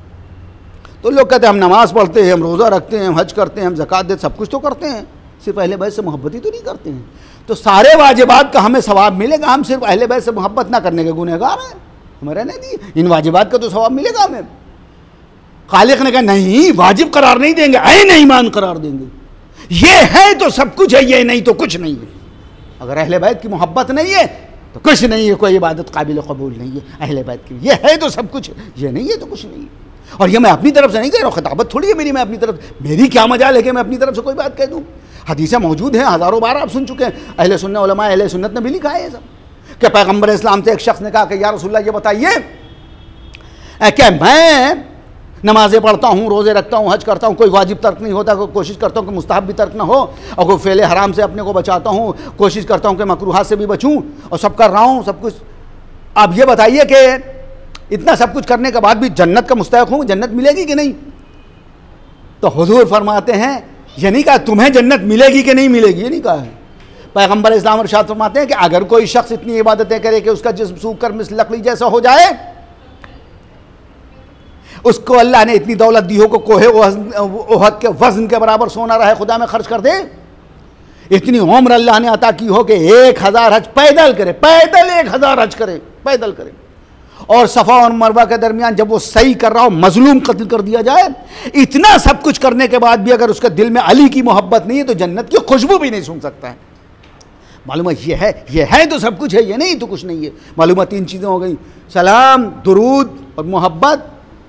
तो लोग कहते हैं हम नमाज पढ़ते हैं, हम रोज़ा रखते हैं, हम हज करते हैं, हम ज़कात देते, सब कुछ तो करते हैं, सिर्फ अहले बैत से मोहब्बत ही तो नहीं करते हैं। तो सारे वाजिबात का हमें सवाब मिलेगा, हम सिर्फ अहले बैत से मोहब्बत ना करने के गुनहगार हैं, हमें रहने दी। इन वाजिबात का तो सवाब मिलेगा हमें। खालिक ने कहा नहीं, वाजिब करार नहीं देंगे, ऐन ईमान करार देंगे। ये है तो सब कुछ है, ये नहीं तो कुछ नहीं है। अगर अहले बैत की मोहब्बत नहीं है तो कुछ नहीं है, कोई इबादत काबिल कबूल नहीं है अहले बैत की। ये है तो सब कुछ है, ये नहीं है तो कुछ नहीं है। और ये मैं अपनी तरफ से नहीं कह रहा हूँ, खिताबत थोड़ी है मेरी, मैं अपनी तरफ, मेरी क्या मजाल है कि मैं अपनी तरफ से कोई बात कह दूँ। हदीसें मौजूद हैं, हज़ारों बार आप सुन चुके हैं। अहले सुन्नत उलमा अहले सुन्नत ने भी लिखा है ये सब कि पैगम्बर इस्लाम से एक शख्स ने कहा कि या रसूलल्लाह ये बताइए क्या मैं नमाज़ें पढ़ता हूँ, रोज़े रखता हूँ, हज करता हूँ, कोई वाजिब तर्क नहीं होता, कोशिश करता हूँ कि मुस्ताहब भी तर्क ना हो, और कोई फ़ेले हराम से अपने को बचाता हूँ, कोशिश करता हूँ कि मकरूहात से भी बचूँ और सब कर रहा हूँ सब कुछ। अब ये बताइए कि इतना सब कुछ करने के बाद भी जन्नत का मुस्तहिक़ हूँ, जन्नत मिलेगी कि नहीं? तो हुजूर फरमाते हैं ये नहीं कहा तुम्हें जन्नत मिलेगी कि नहीं मिलेगी, ये नहीं कहा है। पैगम्बर इस्लाम इरशाद फरमाते हैं कि अगर कोई शख्स इतनी इबादतें करे कि उसका जिस्म सूख कर मिसल लकड़ी जैसा हो जाए, उसको अल्लाह ने इतनी दौलत दी हो को कोहे ओहद के वज़न के बराबर सोना रहे खुदा में खर्च कर दे, इतनी उम्र अल्लाह ने अता की हो कि 1000 हज पैदल करे, पैदल 1000 हज करे, पैदल करे, और सफ़ा और मरवा के दरमियान जब वो सही कर रहा हो मजलूम कत्ल कर दिया जाए, इतना सब कुछ करने के बाद भी अगर उसके दिल में अली की मोहब्बत नहीं है तो जन्नत की खुशबू भी नहीं सूंघ सकता है। मालूम है ये है तो सब कुछ है, ये नहीं तो कुछ नहीं है। मालूम है 3 चीज़ें हो गई, सलाम, दुरूद और मोहब्बत।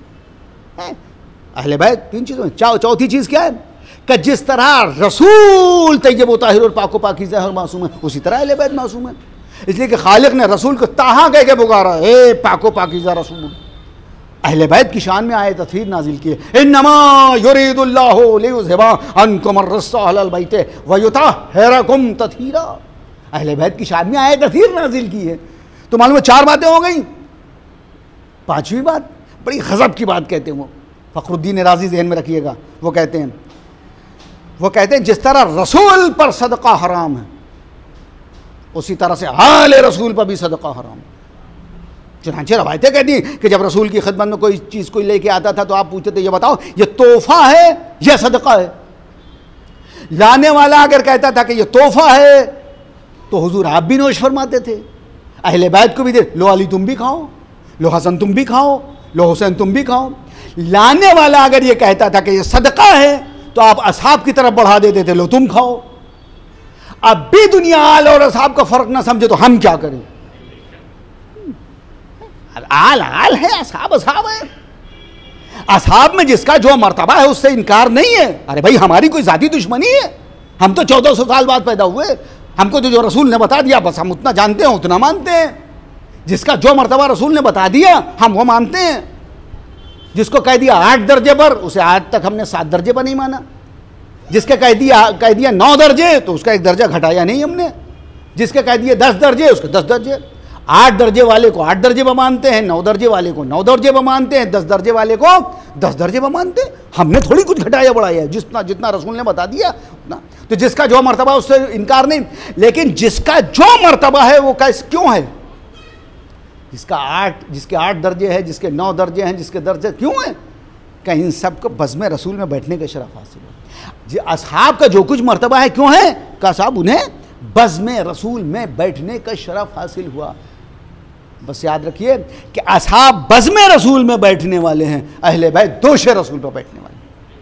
अहले बैत 3 चीज़ों में। चौथी चीज़ क्या है कि जिस तरह रसूल तय्यब व ताहिर और पाको पाकीज़ा और मासूम है, उसी तरह अहले बैत मासूम है। इसलिए कि खालिक ने रसूल को ताहा कह के पुकारा, ए पाको पाकीज़ा रसूल। अहले बैत की शान में आए तस्वीर नाजिल की है, इन्नमा युरीदुल्लाहु लियुज़हिबा अन्कुम अर्रिज्सा अहलल बैत व युतहिरकुम तत्हीरा। अहले बैत की शान में आए तस्वीर नाजिल की है। तो मालूम है 4 बातें हो गई। 5वीं बात बड़ी गज़ब की बात कहते हैं वो, फ़खरुद्दीन राज़ी ज़हन में रखिएगा। वो कहते हैं जिस तरह रसूल पर सदका हराम है उसी तरह से आले रसूल पर भी सदका हराम है। चुनांचे रवायतें कहती हैं कि जब रसूल की खिदमत में कोई चीज़ कोई लेके आता था तो आप पूछते थे ये बताओ ये तोहफ़ा है या सदका है। लाने वाला अगर कहता था कि ये तोहफ़ा है तो हुजूर आप भी नोश फरमाते थे, अहले बैत को भी दे, लो अली तुम भी खाओ, लो हसन तुम भी खाओ, लो हुसैन तुम भी खाओ। लाने वाला अगर ये कहता था कि ये सदका है तो आप असहाब की तरफ बढ़ा देते थे, लो तुम खाओ। अब भी दुनिया आल और असहाब का फर्क ना समझे तो हम क्या करें? आल आल है, असहाब असहाब है। असहाब में जिसका जो मर्तबा है उससे इनकार नहीं है। अरे भाई हमारी कोई ज़ाती दुश्मनी है? हम तो 1400 साल बाद पैदा हुए, हमको तो जो रसूल ने बता दिया बस हम उतना जानते हैं, उतना मानते हैं। जिसका जो मर्तबा रसूल ने बता दिया हम वो मानते हैं। जिसको कह दिया 8 दर्जे पर, उसे आज तक हमने 7 दर्जे पर नहीं माना। जिसके कह दिया 9 दर्जे, तो उसका 1 दर्जा घटाया नहीं हमने। जिसके कह दिए 10 दर्जे, उसके 10 दर्जे। 8 दर्जे वाले को 8 दर्जे पर मानते हैं, 9 दर्जे वाले को 9 दर्जे पर मानते हैं, 10 दर्जे वाले को 10 दर्जे पर मानते हैं। हमने थोड़ी कुछ घटाया बढ़ाया है, जितना रसूल ने बता दिया उतना। तो जिसका जो मर्तबा उससे इनकार नहीं, लेकिन जिसका जो मर्तबा है वो कैसे क्यों है? जिसके 8 दर्जे हैं, जिसके 9 दर्जे हैं, जिसके दर्जे क्यों हैं? कहीं इन सबको बज़्म रसूल में बैठने का शरफ हासिल हो। असहाब का जो कुछ मर्तबा है क्यों है? का साहब उन्हें बज़्म रसूल में बैठने का शरफ हासिल हुआ। बस याद रखिए कि असहाब बज़्म रसूल में बैठने वाले हैं, अहले बैत दोष रसूल पर बैठने वाले।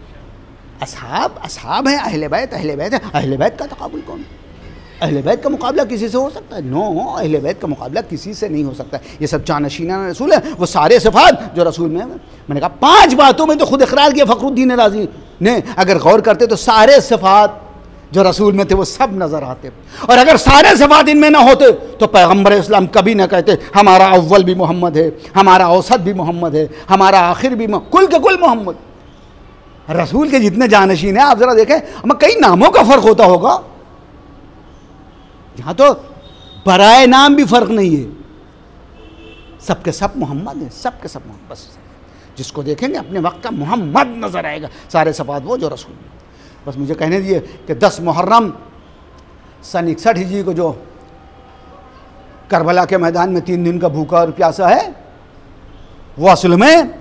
असहाब हैं, अहले बैत है। अहले बैत का तकाबुल कौन? अहले बैत का मुकाबला किसी से हो सकता है? नो, अहले बैत का मुकाबला किसी से नहीं हो सकता। ये सब जानशीना रसूल है, वो सारे सिफात जो रसूल में। मैंने कहा 5 बातों में तो खुद इकरार किया फ़खरुद्दीन राज़ी ने। अगर गौर करते तो सारे सिफात जो रसूल में थे वो सब नज़र आते। और अगर सारे सिफात इनमें ना होते तो पैगम्बर इस्लाम कभी ना कहते हमारा अव्वल भी मोहम्मद है, हमारा औसत भी मोहम्मद है, हमारा आखिर भी कुल के कुल मोहम्मद। रसूल के जितने जानशीन हैं आप ज़रा देखें, हमें कई नामों का फ़र्क होता होगा, यहाँ तो बराए नाम भी फ़र्क नहीं है। सबके सब मोहम्मद हैं, सबके सब मोहम्मद। बस जिसको देखेंगे अपने वक्त का मोहम्मद नज़र आएगा। सारे सिफात वो जो रसूल। बस मुझे कहने दिए कि 10 मुहर्रम सन 61 हिजरी को जो करबला के मैदान में 3 दिन का भूखा और प्यासा है, वो असल में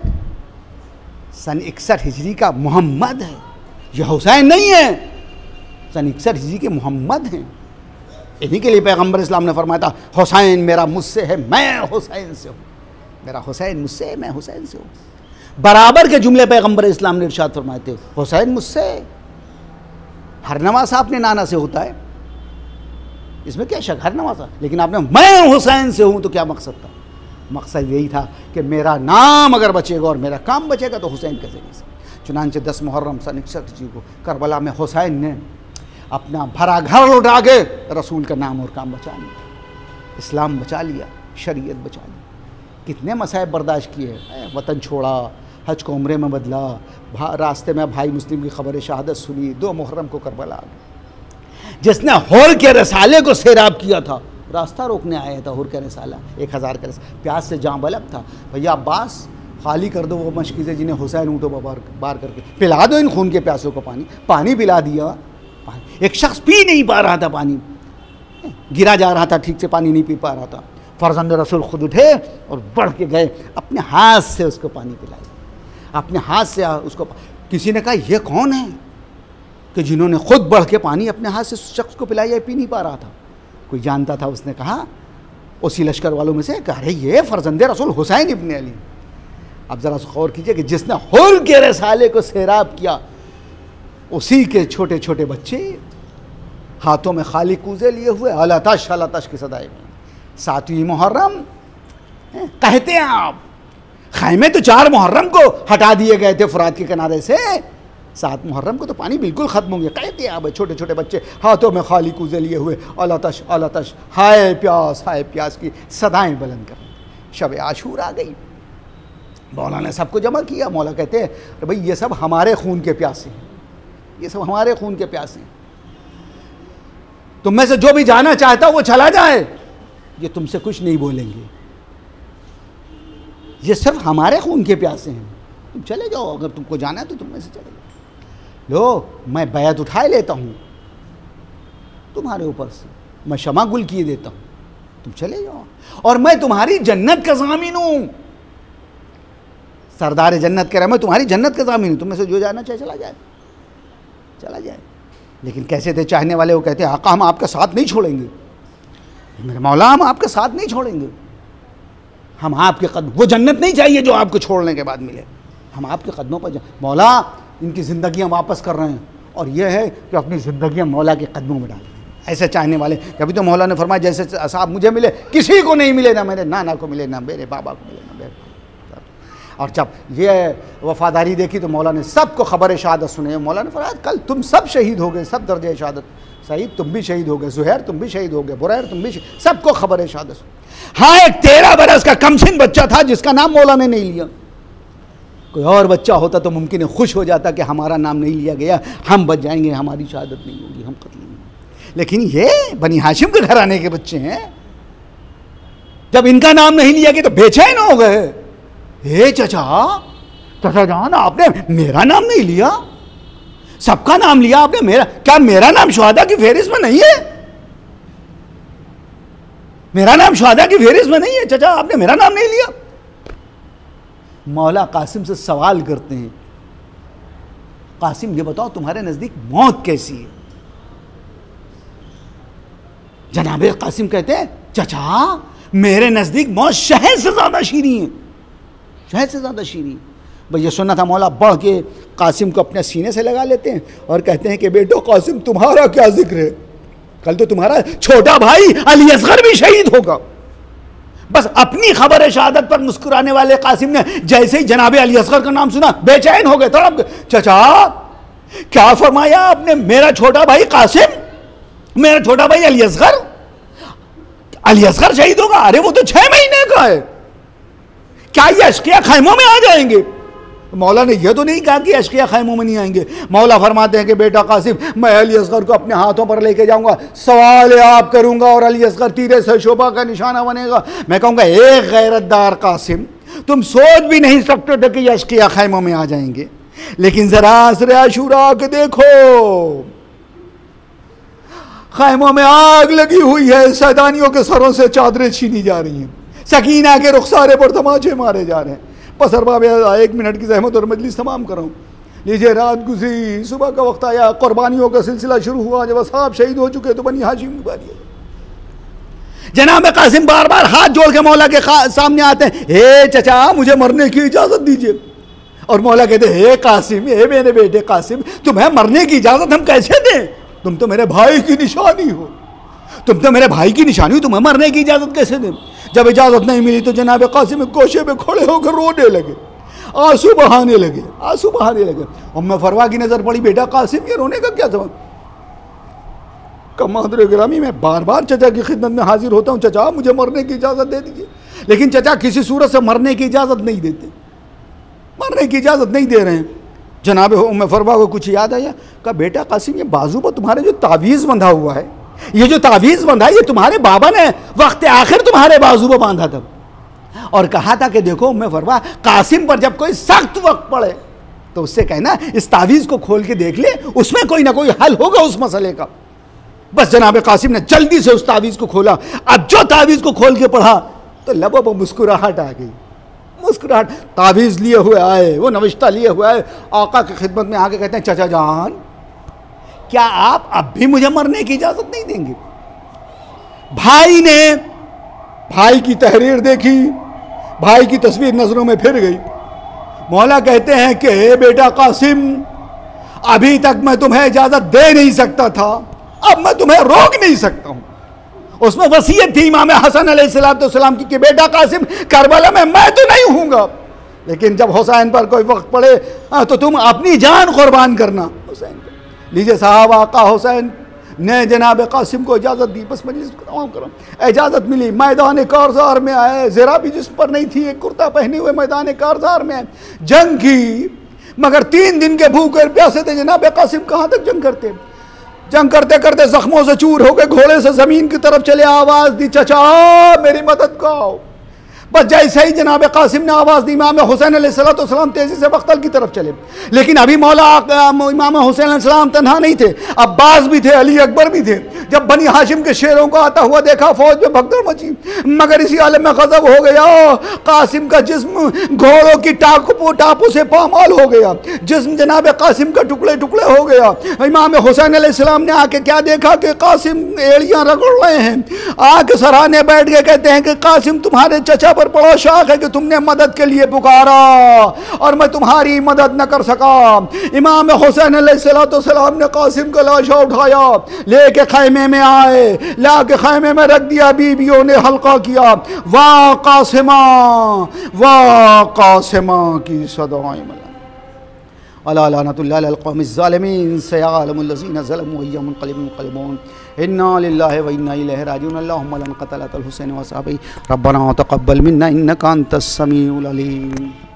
सन 61 हिजरी का मोहम्मद है। यह हुसैन नहीं है, सन 61 हिजरी के मोहम्मद हैं। इन्हीं के लिए पैगम्बर इस्लाम ने फरमाया था हुसैन मेरा मुझसे है, मैं हुसैन से हूँ। मेरा हुसैन मुझसे है, मैं हुसैन से हूँ। बराबर के जुमले पैगम्बर इस्लाम ने इरशाद फरमाए थे, हुसैन मुझसे। हर नवासा अपने नाना से होता है, इसमें क्या शक? हर नवासा। लेकिन आपने मैं हुसैन से हूँ तो क्या मकसद था? मकसद यही था कि मेरा नाम अगर बचेगा और मेरा काम बचेगा तो हुसैन के ज़रिए से। चुनांचे 10 मुहर्रम सन 61 जी को करबला में हुसैन ने अपना भरा घर लौटा के रसूल का नाम और काम बचा लिया, इस्लाम बचा लिया, शरीयत बचा ली। कितने मसाइब बर्दाश्त किए, वतन छोड़ा, हज को उम्रे में बदला, रास्ते में भाई मुस्लिम की खबर शहादत सुनी, 2 मुहर्रम को करबला आ गए। जिसने हुर के रसाले को सैराब किया था, रास्ता रोकने आया था हुर का रसाला, 1000 का रसाला, प्यास से जाँ बलब था। भैया अब्बास खाली कर दो वो मशकीज़ें जिन्हें हुसैन ऊँटों पर बार करके, पिला दो इन खून के प्यासों को पानी। पानी पिला दिया। एक शख्स पी नहीं पा रहा था पानी, गिरा जा रहा था, ठीक से पानी नहीं पी पा रहा था। फर्जंद रसूल खुद उठे और बढ़ के गए, अपने हाथ से उसको पानी पिलाया, अपने हाथ से उसको। किसी ने कहा ये कौन है कि जिन्होंने खुद बढ़ के पानी अपने हाथ से शख्स को पिलाया, पी नहीं पा रहा था? कोई जानता था, उसने कहा उसी लश्कर वालों में से, अरे ये फर्जंद रसूल हुसैन इब्न अली। अब ज़रा गौर कीजिए कि जिसने हुर के रसाले को सैराब किया, उसी के छोटे छोटे बच्चे हाथों में खाली कूजे लिए हुए अलतश अलतश की सदाई में। 7वीं मुहर्रम कहते हैं आप, खैमे तो 4 मुहर्रम को हटा दिए गए थे फुरात के किनारे से, 7 मुहर्रम को तो पानी बिल्कुल ख़त्म हो गया। कहते हैं आप छोटे छोटे बच्चे हाथों में खाली कूजे लिए हुए अलतश अलतश, हाय प्यास की सदाएं बुलंद कर। शब आशूर आ गई, मौला ने सबको जमा किया। मौला कहते हैं भाई ये सब हमारे खून के प्यासे हैं, ये सब हमारे खून के प्यासे हैं। तुम में से जो भी जाना चाहता वो चला जाए, ये तुमसे कुछ नहीं बोलेंगे, ये सिर्फ हमारे खून के प्यासे हैं, तुम चले जाओ। अगर तुमको जाना है तो तुम में से चले जाओ। लो मैं बैत उठाए लेता हूँ तुम्हारे ऊपर से, मैं शमा गुल किए देता हूँ, तुम चले जाओ, और मैं तुम्हारी जन्नत का ज़ामिन हूँ। सरदार जन्नत कह रहा मैं तुम्हारी जन्नत का ज़ामिन हूँ, तुम में से जो जाना चाहे चला जाए, चला जाए। लेकिन कैसे थे चाहने वाले? वो कहते हैं आका हम आपका साथ नहीं छोड़ेंगे, मेरे मौला हम आपका साथ नहीं छोड़ेंगे, हम आपके कदम, वो जन्नत नहीं चाहिए जो आपको छोड़ने के बाद मिले, हम आपके कदमों पर मौला इनकी ज़िंदगियाँ वापस कर रहे हैं, और ये है कि अपनी ज़िंदगियाँ मौला के कदमों में डाल रहे हैं। ऐसे चाहने वाले, कभी तो मौला ने फरमाया जैसे असहाब मुझे मिले किसी को नहीं मिले, ना मेरे नाना को मिले, ना मेरे बाबा को मिले, ना मेरे। और जब ये वफादारी देखी तो मौला ने सबको खबर शहादत सुने। मौला ने फरमाया कल तुम सब शहीद हो गए, सब दर्जे शहादत, सईद तुम भी शहीद हो गए, ज़ुहैर तुम भी शहीद हो गए, बुरैर तुम भी, सबको खबर शहादत। हाँ, एक 13 बरस का कमसिन बच्चा था जिसका नाम मौला ने नहीं लिया। कोई और बच्चा होता तो मुमकिन है खुश हो जाता कि हमारा नाम नहीं लिया गया, हम बच जाएंगे, हमारी शहादत नहीं होगी, हम कत्ल नहीं होंगे। लेकिन ये बनी हाशिम के घराने के बच्चे हैं, जब इनका नाम नहीं लिया गया तो बेचैन हो गए। हे चचा, चचा जान आपने मेरा नाम नहीं लिया, सबका नाम लिया आपने, क्या मेरा नाम शुहादा की फेहरिस्त में नहीं है? मेरा नाम शुहादा की फेहरिस्त में नहीं है चचा, आपने मेरा नाम नहीं लिया। मौला कासिम से सवाल करते हैं, कासिम ये बताओ तुम्हारे नजदीक मौत कैसी है? जनाबे कासिम कहते हैं चचा मेरे नजदीक मौत शहद से ज्यादा शीरी है, शहद से ज्यादा शीरी। भाई ये सुनना था, मौला बढ़ के कासिम को अपने सीने से लगा लेते हैं और कहते हैं कि बेटो कासिम तुम्हारा क्या जिक्र है, कल तो तुम्हारा छोटा भाई अली असगर भी शहीद होगा। बस अपनी खबर शहादत पर मुस्कुराने वाले कासिम ने जैसे ही जनाबे अली असगर का नाम सुना बेचैन हो गए, तड़प गए। चचा क्या फरमाया आपने? मेरा छोटा भाई कासिम, मेरा छोटा भाई अली असगर, अली असगर शहीद होगा? अरे वो तो 6 महीने का है, क्या ये अशकिया खैमों में आ जाएंगे? मौला ने यह तो नहीं कहा कि अशकिया खैमों में नहीं आएंगे। मौला फरमाते हैं कि बेटा कासिम मैं अली असगर को अपने हाथों पर लेके जाऊंगा, सवाल आप करूंगा और अली असगर तीरे से शोभा का निशाना बनेगा। मैं कहूंगा एक गैरतदार कासिम, तुम सोच भी नहीं सकते थे कि ये अशकिया खैमों में आ जाएंगे, लेकिन जरा असर आशूरा के देखो, खैमों में आग लगी हुई है, सैतानियों के सरों से चादरें छीनी जा रही हैं, सकीना के रुखसारे पर तमाचे मारे जा रहे हैं। बस अरबाब 1 मिनट की ज़हमत और मजलिस तमाम कराऊं। लीजिए रात गुजरी, सुबह का वक्त आया, कुर्बानियों का सिलसिला शुरू हुआ। जब साहब शहीद हो चुके तो बनी हाशिम की बारी है। जनाब कासिम बार बार हाथ जोड़ के मौला के सामने आते हैं, हे चचा मुझे मरने की इजाज़त दीजिए। और मौला कहते हैं हे कासिम, हे मेरे बेटे कासिम, तुम्हें मरने की इजाज़त हम कैसे दें? तुम तो मेरे भाई की निशानी हो, तुम तो मेरे भाई की निशानी हो, तुम्हें मरने की इजाज़त कैसे दें? जब इजाज़त नहीं मिली तो जनाब कासिम गोशे में खड़े होकर रोने लगे, आंसू बहाने लगे, आंसू बहाने लगे। उम्मे फरवा की नज़र पड़ी, बेटा कासिम ये रोने का क्या सबब? कमांडर गिरामी मैं बार बार चचा की खिदमत में हाजिर होता हूँ, चचा मुझे मरने की इजाज़त दे दीजिए। लेकिन चचा किसी सूरत से मरने की इजाज़त नहीं देते, मरने की इजाज़त नहीं दे रहे हैं। जनाब उम्मे फरवा को कुछ याद आया, कहा बेटा कासिम ये बाजू पर तुम्हारे जो तावीज़ बंधा हुआ है, ये जो तावीज़ बंधा है ये तुम्हारे बाबा ने वक्त आखिर तुम्हारे बाजू पर बांधा था और कहा था कि देखो उम्मे फरवा कासिम पर जब कोई सख्त वक्त पड़े तो उससे कहना इस तावीज़ को खोल के देख ले, उसमें कोई ना कोई हल होगा उस मसले का। बस जनाब कासिम ने जल्दी से उस तावीज़ को खोला। अब जो तावीज़ को खोल के पढ़ा तो लबों पर मुस्कुराहट आ गई, मुस्कुराहट। तावीज़ लिए हुए आए, वो नविश्ता लिए हुए आए, आका की खिदमत में आके कहते हैं चाचा जान क्या आप अब भी मुझे मरने की इजाज़त नहीं देंगे? भाई ने भाई की तहरीर देखी, भाई की तस्वीर नज़रों में फिर गई। मौला कहते हैं कि हे बेटा कासिम अभी तक मैं तुम्हें इजाज़त दे नहीं सकता था, अब मैं तुम्हें रोक नहीं सकता हूँ। उसमें वसीयत थी इमाम हसन अलैहिस्सलाम की कि बेटा कासिम करबला में मैं तो नहीं हूँगा, लेकिन जब हुसैन पर कोई वक्त पड़े तो तुम अपनी जान कुर्बान करना हुसैन पर। लीजिए साहब आका हुसैन ने जनाब कासिम को इजाज़त दी। बस मजलिस तमाम करो, इजाज़त मिली। मैदान कारज़ार में आए, ज़रा भी जिस पर नहीं थी, एक कुर्ता पहने हुए मैदान कारज़ार में आए, जंग की। मगर 3 दिन के भूखे प्यासे थे जनाब कासिम, कहाँ तक जंग करते? जंग करते करते जख्मों से चूर हो गए, घोड़े से ज़मीन की तरफ चले, आवाज़ दी चचा मेरी मदद करो। बस जैसे ही जनाब कासिम ने आवाज़ दी इमाम हुसैन अलैहिस्सलाम तेज़ी से बख्तल की तरफ चले। लेकिन अभी मौला इमाम हुसैन अलैहिस्सलाम तन्हा नहीं थे, अब्बास भी थे, अली अकबर भी थे। जब बनी हाशिम के शेरों को आता हुआ देखा फौज में भगदड़ मची, मगर इसी आलम में गज़ब हो गया। कासिम का जिस्म घोड़ों की टापों से पामाल हो गया, जिस्म जनाब कासिम का टुकड़े टुकड़े हो गया। इमाम हुसैन अलैहिस्सलाम ने आके क्या देखा कि कासिम एड़ियाँ रगड़ रहे हैं। आके सराहने बैठ के कहते हैं कि कासिम तुम्हारे चचा पर बड़ा शौक है कि तुमने मदद के लिए पुकारा और मैं तुम्हारी मदद न कर सका। इमाम हुसैन अलैहिस्सलाम ने कासिम का लाशा उठाया, लेके खैमे में आए, लाके खैमे में रख दिया, बीबियों ने हल्का किया, वाह कासिमा की सदाएं अला लानतुल्लाहि अलल कौमिज़ ज़ालिमीन सयअलमुल लज़ीना ज़लमू अय्युम मुनक़लिबून इन्ना लिल्लाहि व इन्ना इलैहि राजिऊन अल्लाहुम्मा लन क़तलतल हुसैन व असहाबी रब्बना तक़ब्बल मिन्ना इन्नका अंतस समीउल अलीम।